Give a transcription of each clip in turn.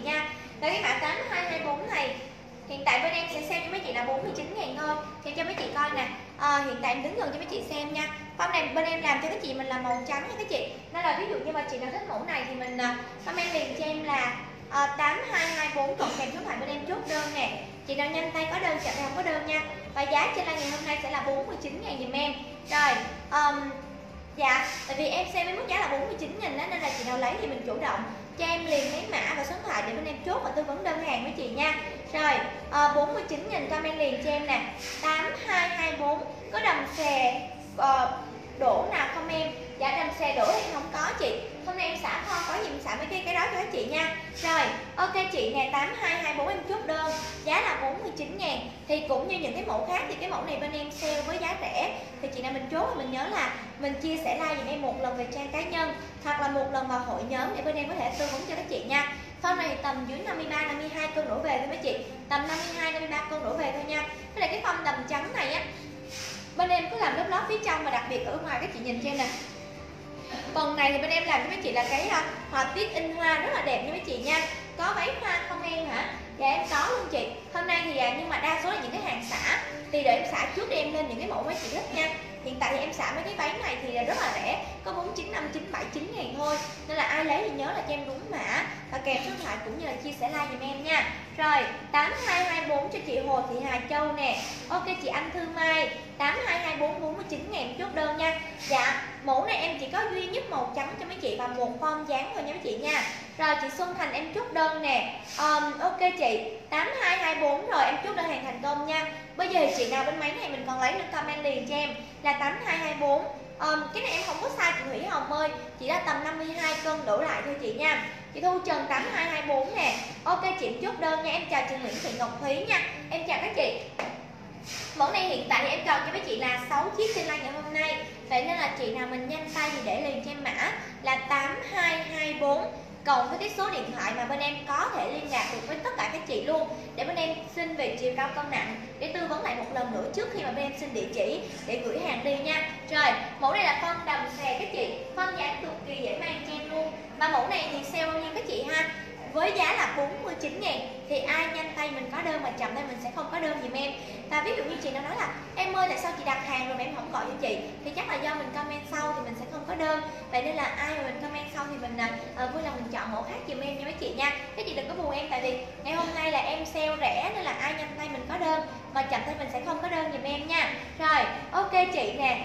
nha. Rồi cái mã 8224 này hiện tại bên em sẽ xem cho mấy chị là 49.000 thôi. Xem cho mấy chị coi nè. Hiện tại em đứng gần cho mấy chị xem nha. Form này bên em làm cho các chị mình là màu trắng nha các chị. Nên là ví dụ như mà chị nào thích mẫu này thì mình comment liền cho em là 8224 cộng kèm số điện thoại bên em chốt đơn nè. Chị nào nhanh tay có đơn, chậm không có đơn nha. Và giá trên live ngày hôm nay sẽ là 49.000 dùm em. Rồi, dạ, tại vì em xem với mức giá là 49.000 đó, nên là chị nào lấy thì mình chủ động cho em liền lấy mã và số điện thoại để bên em chốt và tư vấn đơn hàng với chị nha. Rồi, 49.000 comment liền cho em nè. 8224 có đầm xè đổ nào không em? Dạ đầm xè đổ thì không có chị. Hôm nay em xả kho có gì em xả mấy cái đó cho các chị nha. Rồi, ok chị nè, 8224 em chốt đơn, giá là 49.000. Thì cũng như những cái mẫu khác thì cái mẫu này bên em sale với giá rẻ. Thì chị nào mình chốt thì mình nhớ là mình chia sẻ like giùm em một lần về trang cá nhân hoặc là một lần vào hội nhóm để bên em có thể tư vấn cho các chị nha. Form này tầm dưới 53 52 cân đổ về thôi mấy chị. Tầm 52 53 cân đổ về thôi nha. Cái này cái form đầm trắng này á, bên em có làm lớp lót phía trong và đặc biệt ở ngoài các chị nhìn cho em nè. Phần này thì bên em làm cho mấy chị là cái họa tiết in hoa rất là đẹp nha mấy chị nha. Có váy hoa không em hả? Dạ em có luôn chị. Hôm nay thì nhưng mà đa số là những cái hàng xả. Thì để em xả trước để em lên những cái mẫu mấy chị thích nha. Hiện tại thì em xả mấy cái váy này thì rất là rẻ, có 495 979 ngàn thôi. Nên là ai lấy thì nhớ là cho em đúng mã và kèm số điện thoại cũng như là chia sẻ like giùm em nha. Rồi, 8224 cho chị Hồ Thị Hà Châu nè. Ok chị Anh Thư Mai, 8224 49 ngàn chốt đơn nha. Dạ, mẫu này em chỉ có duy nhất màu trắng cho mấy chị và một form dáng thôi nha mấy chị nha. Rồi chị Xuân Thành em chốt đơn nè. Ok chị, 8224 rồi em chốt đơn hàng thành công nha. Bây giờ chị nào bên máy này mình còn lấy lên comment liền cho em là 8224. Cái này em không có sai chị Thủy Hồng ơi, chỉ là tầm 52 cân đổ lại thôi chị nha. Chị Thu Trần 8224 nè. Ok chị em chốt đơn nha. Em chào chị Nguyễn Thị Ngọc Thúy nha. Em chào các chị. Mẫu này hiện tại thì em còn cho mấy chị là 6 chiếc trên live ngày hôm nay. Vậy nên là chị nào mình nhanh tay thì để liền cho em mã là 8224 cộng với cái số điện thoại mà bên em có thể liên lạc được với tất cả các chị luôn, để bên em xin về chiều cao cân nặng để tư vấn lại một lần nữa trước khi mà bên em xin địa chỉ để gửi hàng đi nha. Rồi, mẫu này là form đầm xè các chị, form dáng cực kỳ dễ mang cho em luôn. Và mẫu này thì sale bao nhiêu các chị ha? Với giá là 49 ngàn. Thì ai nhanh tay mình có đơn mà chậm tay mình sẽ không có đơn giùm em. Và ví dụ như chị nào nói là em ơi tại sao chị đặt hàng rồi mà em không gọi cho chị, thì chắc là do mình comment sau thì mình sẽ không có đơn. Vậy nên là ai mà mình comment sau thì mình vui lòng mình chọn mẫu khác giùm em nha mấy chị nha. Các chị đừng có buồn em, tại vì ngày hôm nay là em sale rẻ nên là ai nhanh tay mình có đơn mà chậm tay mình sẽ không có đơn giùm em nha. Rồi ok chị nè,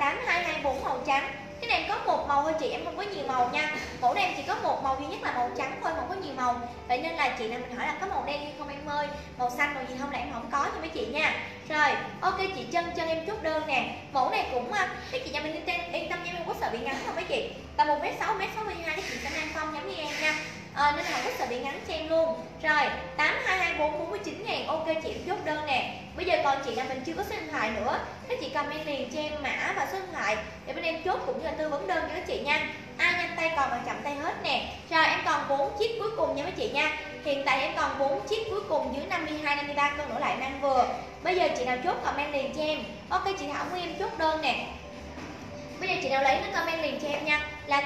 8224 màu trắng. Cái này em có một màu thôi chị, em không có nhiều màu nha. Mẫu này em chỉ có một màu duy nhất là màu trắng thôi, không có nhiều màu. Vậy nên là chị nào mình hỏi là có màu đen hay không em ơi, màu xanh màu gì không là em không có cho mấy chị nha. Rồi ok chị Chân em chốt đơn nè. Mẫu này cũng các chị nhà mình yên tâm nha, em không có sợ bị ngắn không mấy chị. Tầm 1m6 1m62 các chị sẽ mang phong giống như em nha. Nên là không có sợ bị ngắn cho em luôn. Rồi 8224 49 ngàn. Ok chị em chốt đơn nè. Bây giờ còn chị nào mình chưa có số điện thoại nữa, các chị comment liền cho em mã và số điện thoại để bên em chốt cũng như là tư vấn đơn cho các chị nha. Ai nhanh tay còn mà chậm tay hết nè. Rồi em còn 4 chiếc cuối cùng nha mấy chị nha. Hiện tại em còn 4 chiếc cuối cùng dưới 52 53 cân đổ lại mang vừa. Bây giờ chị nào chốt comment liền cho em. Ok chị Thảo Nguyên em chốt đơn nè. Bây giờ chị nào lấy nó comment liền cho em nha là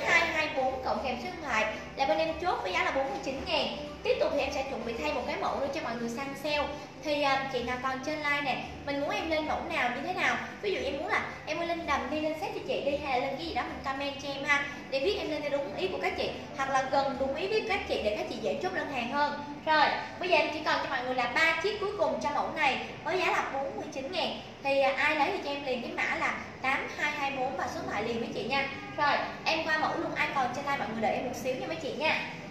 8224 cộng kèm số điện thoại là bên em chốt với giá là 49 ngàn. Tiếp tục thì em sẽ chuẩn bị thay một cái mẫu nữa cho mọi người săn sale. Thì chị nào còn trên like nè, mình muốn em lên mẫu nào như thế nào, ví dụ em muốn là em lên đầm đi, lên set cho chị đi, hay là lên cái gì đó mình comment cho em ha, để biết em lên theo đúng ý của các chị hoặc là gần đúng ý với các chị để các chị dễ chốt đơn hàng hơn. Rồi bây giờ em chỉ còn cho mọi người là 3 chiếc cuối cùng cho mẫu này với giá là 49 ngàn. Thì ai lấy thì cho em liền cái mã là 8224 và số điện thoại liền với chị nha. Rồi em qua mẫu luôn, ai còn trên like mọi người đợi em một xíu nha mấy chị nha.